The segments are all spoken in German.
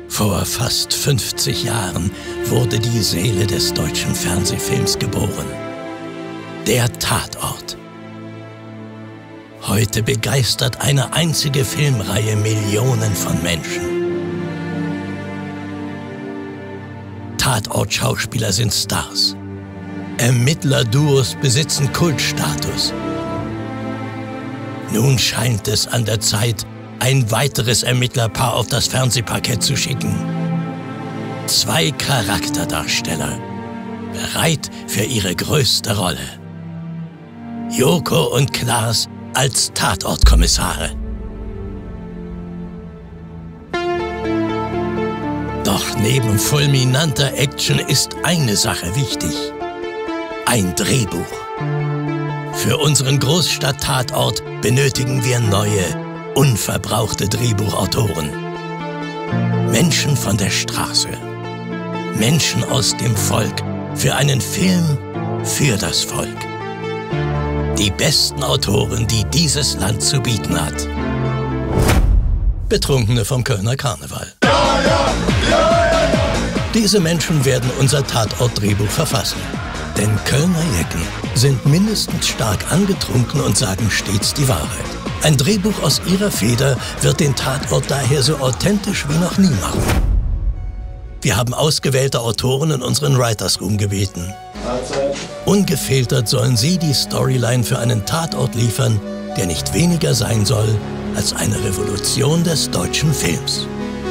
Vor fast 50 Jahren wurde die Seele des deutschen Fernsehfilms geboren. Der Tatort. Heute begeistert eine einzige Filmreihe Millionen von Menschen. Tatort-Schauspieler sind Stars. Ermittlerduos besitzen Kultstatus. Nun scheint es an der Zeit, ein weiteres Ermittlerpaar auf das Fernsehparkett zu schicken. 2 Charakterdarsteller, bereit für ihre größte Rolle. Joko und Klaas als Tatortkommissare. Doch neben fulminanter Action ist eine Sache wichtig: ein Drehbuch. Für unseren Großstadt-Tatort benötigen wir neue, unverbrauchte Drehbuchautoren. Menschen von der Straße. Menschen aus dem Volk. Für einen Film für das Volk. Die besten Autoren, die dieses Land zu bieten hat. Betrunkene vom Kölner Karneval. Diese Menschen werden unser Tatort-Drehbuch verfassen. Denn Kölner Jecken sind mindestens stark angetrunken und sagen stets die Wahrheit. Ein Drehbuch aus ihrer Feder wird den Tatort daher so authentisch wie noch nie machen. Wir haben ausgewählte Autoren in unseren Writers Room gebeten. Ungefiltert sollen sie die Storyline für einen Tatort liefern, der nicht weniger sein soll als eine Revolution des deutschen Films.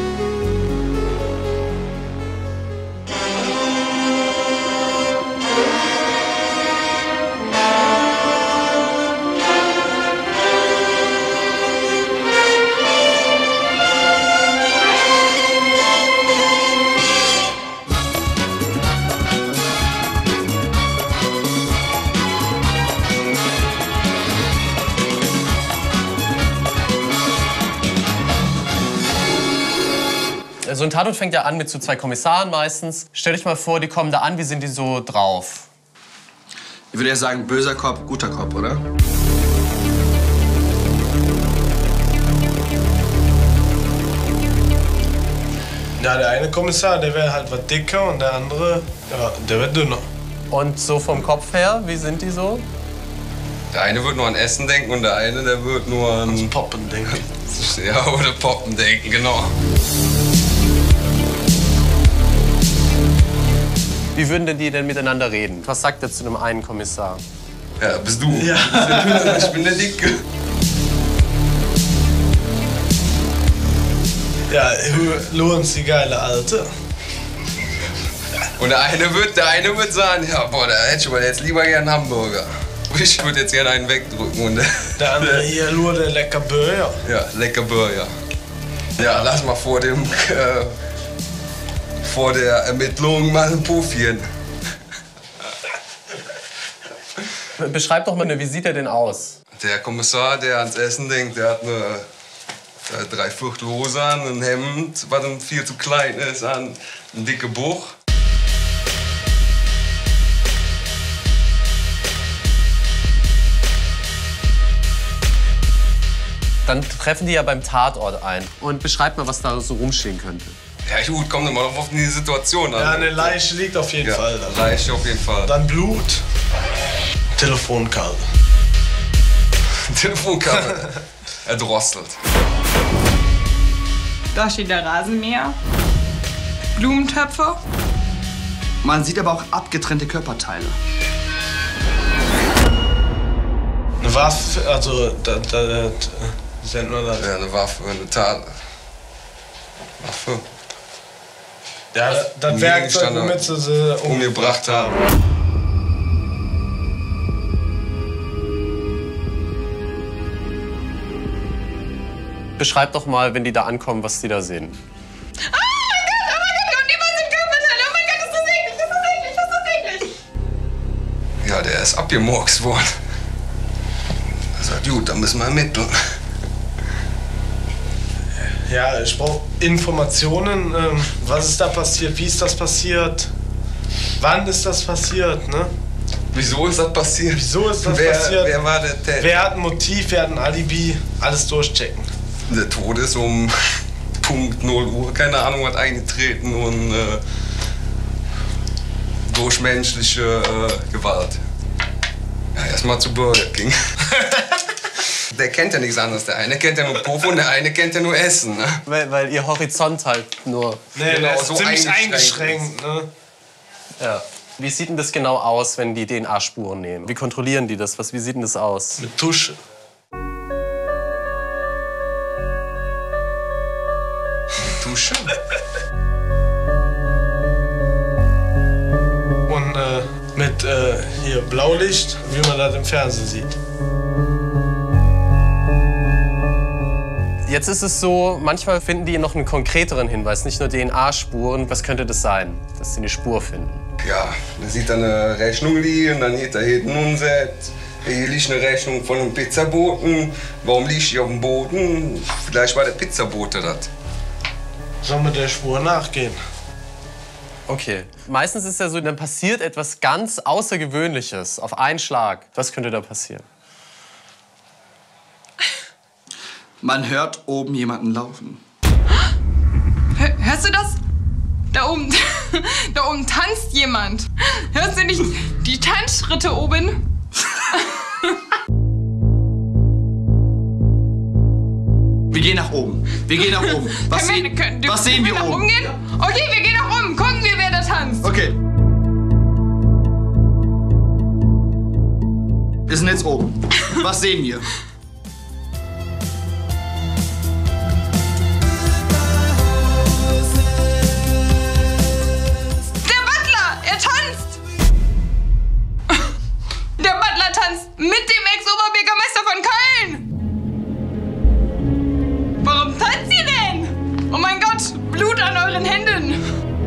So ein Tatort fängt ja an mit so 2 Kommissaren meistens. Stell dich mal vor, die kommen da an, wie sind die so drauf? Ich würde ja sagen, böser Cop, guter Cop, oder? Ja, der eine Kommissar, der wäre halt was dicker und der andere, ja, der wird dünner. Und so vom Kopf her, wie sind die so? Der eine wird nur an Essen denken und der eine, der wird nur an Poppen denken. Ja, oder Poppen denken, genau. Wie würden denn die denn miteinander reden? Was sagt er zu dem einen Kommissar? Ja, bist du. Ja. Ich bin der Dicke. Ja, Lorenz, die geile Alte. Und der eine wird sagen, ja, boah, da hätte ich aber jetzt lieber gern einen Hamburger. Ich würde jetzt gerne einen wegdrücken. Und der andere hier, nur der lecker Burger. Ja, lecker Burger. Ja, lass mal vor der Ermittlung mal ein Puffchen. Beschreib doch mal, wie sieht er denn aus? Der Kommissar, der ans Essen denkt, der hat eine 3/4 Hose an, ein Hemd, was ihm viel zu klein ist, an, ein dicke Buch. Dann treffen die ja beim Tatort ein. Und beschreib mal, was da so rumstehen könnte. Ja, gut, kommt immer noch auf die Situation an. Ja, eine Leiche liegt auf jeden Fall da. Leiche auf jeden Fall. Dann Blut. Telefonkabel. Telefonkabel. Erdrosselt. Da steht der Rasenmäher. Blumentöpfe. Man sieht aber auch abgetrennte Körperteile. Eine Waffe, also sind nur das. Ja, eine Waffe, eine Tat. Waffe. Ja, das Werkzeug, womit sie umgebracht haben. Beschreib doch mal, wenn die da ankommen, was die da sehen. Oh mein Gott, und überall sind Körperteile. Oh mein Gott, ist das eklig, ist das eklig, ist das eklig. Ja, der ist abgemurkst worden. Er sagt, gut, dann müssen wir ermitteln. Ja, ich brauche Informationen. Was ist da passiert? Wie ist das passiert? Wann ist das passiert? Ne? Wieso ist das passiert? Wieso ist das passiert? Wer war der Täter? Wer hat ein Motiv? Wer hat ein Alibi? Alles durchchecken. Der Tod ist um Punkt 0 Uhr, keine Ahnung, was eingetreten und durch menschliche Gewalt. Ja, erstmal zu Burger King. Der kennt ja nichts anderes. Der eine kennt ja nur Puff und der eine kennt ja nur Essen. Ne? Weil ihr Horizont halt nur... Nee, Genau, der ist so ziemlich eingeschränkt eingeschränkt. Ne? Ja. Wie sieht denn das genau aus, wenn die DNA-Spuren nehmen? Wie kontrollieren die das? Wie sieht denn das aus? Mit Tusche. Dusche. Und mit hier Blaulicht, wie man das im Fernsehen sieht. Jetzt ist es so, manchmal finden die noch einen konkreteren Hinweis, nicht nur DNA-Spuren. Was könnte das sein, dass sie eine Spur finden? Ja, da sieht da eine Rechnung liegen, dann geht da hinten umsetzt. Hier liegt eine Rechnung von einem Pizzaboten. Warum liegt die auf dem Boden? Vielleicht war der Pizzabote das. Sollen wir der Spur nachgehen? Okay. Meistens ist ja so, dann passiert etwas ganz Außergewöhnliches auf einen Schlag. Was könnte da passieren? Man hört oben jemanden laufen. Hörst du das? Da oben, da oben tanzt jemand. Hörst du nicht die Tanzschritte oben? Wir gehen nach oben. Wir gehen nach oben. Was sehen wir nach oben? oben gehen? Okay, wir gehen nach oben. Gucken wir, wer da tanzt. Okay. Wir sind jetzt oben. Was sehen wir? Der Butler, er tanzt. Der Butler tanzt mit dem Ex-Oberbürgermeister von Köln. Warum tanzt ihr denn? Oh mein Gott, Blut an euren Händen.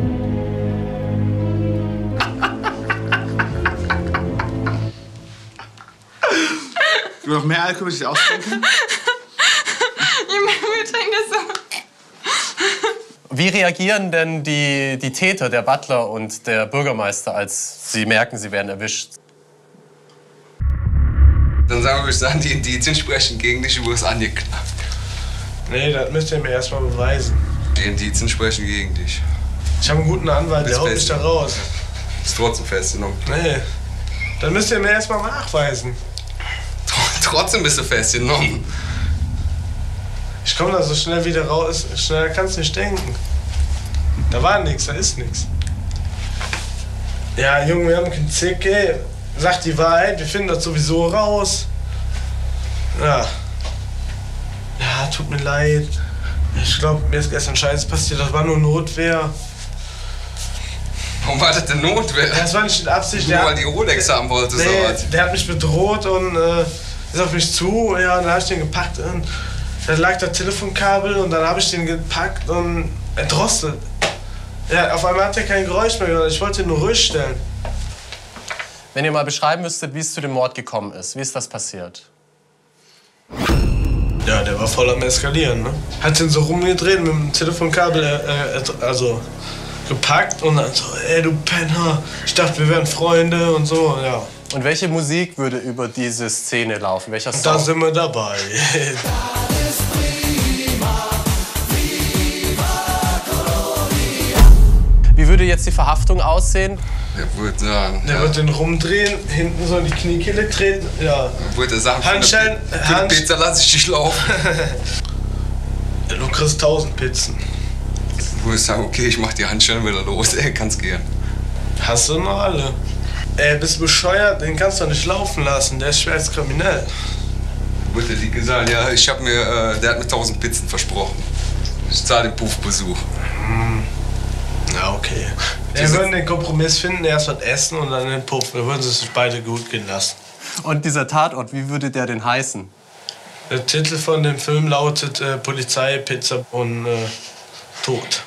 Du noch mehr Alkohol, ich ausdenken? Wir trinken das so. Wie reagieren denn die Täter, der Butler und der Bürgermeister, als sie merken, sie werden erwischt? Dann würde ich sagen, die Indizien sprechen gegen dich, du wirst angeklagt. Nee, das müsst ihr mir erstmal beweisen. Die Indizien sprechen gegen dich. Ich habe einen guten Anwalt, der Ist haut mich fest. da raus. Ist trotzdem festgenommen. Nee, dann müsst ihr mir erstmal nachweisen. Trotzdem bist du festgenommen. Ich komme da so schnell wieder raus, schneller kannst du nicht denken. Da war nichts, da ist nichts. Ja, Junge, wir haben keinen Zick, ey. Sag die Wahrheit, wir finden das sowieso raus. Ja. Ja, tut mir leid. Ich glaube, mir ist gestern Scheiß passiert, das war nur Notwehr. Warum war das denn Notwehr? Das war nicht in Absicht. Nur weil die Rolex haben wollte, so was. Der hat mich bedroht und ist auf mich zu. Ja, und dann habe ich den gepackt und da lag das Telefonkabel und dann habe ich den gepackt und erdrosselt. Ja, auf einmal hat er kein Geräusch mehr gehört. Ich wollte ihn nur ruhig stellen. Wenn ihr mal beschreiben müsstet, wie es zu dem Mord gekommen ist, wie ist das passiert? Ja, der war voll am Eskalieren, ne? Hat ihn so rumgedreht mit dem Telefonkabel, also gepackt und dann so, ey du Penner, ich dachte wir wären Freunde und so, ja. Und welche Musik würde über diese Szene laufen? Welcher Und da Song? sind wir dabei. Wie würde jetzt die Verhaftung aussehen? Der würde sagen, Der wird den rumdrehen, hinten so in die Kniekehle treten, ja. würde sagen, Handschellen, für die Pizza lasse ich dich laufen. Du kriegst 1000 Pizzen. Würde ich sagen, okay, ich mach die Handschellen wieder los, ey, kannst gehen. Hast du noch alle? Ey, bist du bescheuert? Den kannst du doch nicht laufen lassen, der ist schwer als kriminell. Würde die gesagt, ja, der hat mir 1000 Pizzen versprochen. Ich zahle den Puffbesuch. Ja, okay. Wir würden den Kompromiss finden, erst was essen und dann den Puff. Wir würden es sich beide gut gehen lassen. Und dieser Tatort, wie würde der denn heißen? Der Titel von dem Film lautet Polizei, Pizza und Tod.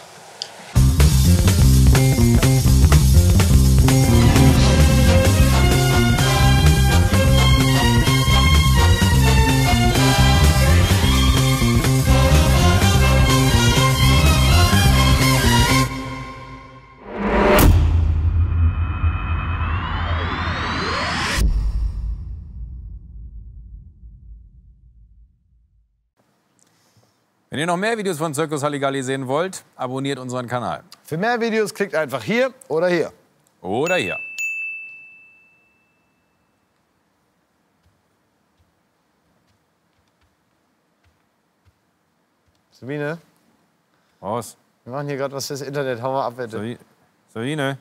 Wenn ihr noch mehr Videos von Circus Halligalli sehen wollt, abonniert unseren Kanal. Für mehr Videos klickt einfach hier oder hier. Oder hier. Sabine, Raus. wir machen hier gerade was fürs Internet. Hau mal ab, bitte. Sabine.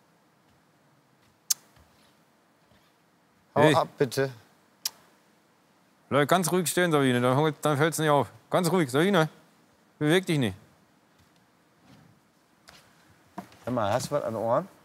Hau Hey. ab, bitte. Bleib ganz ruhig stehen, Sabine, dann fällt's nicht auf. Ganz ruhig, Sabine. Beweg dich nicht. Sag mal, hast du was an den Ohren?